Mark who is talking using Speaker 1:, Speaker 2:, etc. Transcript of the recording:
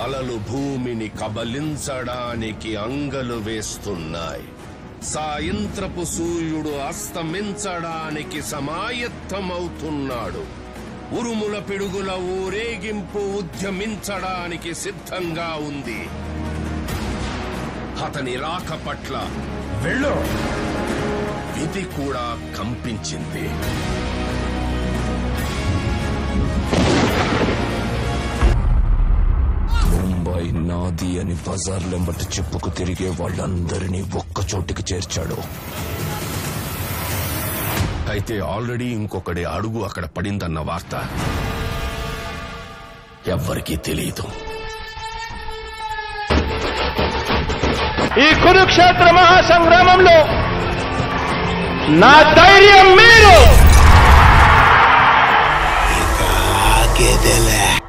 Speaker 1: అలలు భూమిని కబలించడానికి అంగలు వేస్తున్నాయి. సాయంత్రపు సూర్యుడు అస్తమించడానికి సమాయత్తమవుతున్నాడు. ఉరుముల పిడుగుల ఊరేగింపు ఉద్యమించడానికి సిద్ధంగా ఉంది. అతని రాక పట్ల వెళ్ళు విధి కూడా కంపించింది. ముంబై నాది అని బజార్లెంబటి చెప్పుకు తిరిగే వాళ్ళందరినీ ఒక్కచోటికి చేర్చాడు. అయితే ఆల్రెడీ ఇంకొకటి అడుగు అక్కడ పడిందన్న వార్త ఎవ్వరికీ తెలియదు.
Speaker 2: ఈ కురుక్షేత్ర మహాసంగ్రామంలో నా ధైర్యం మీరు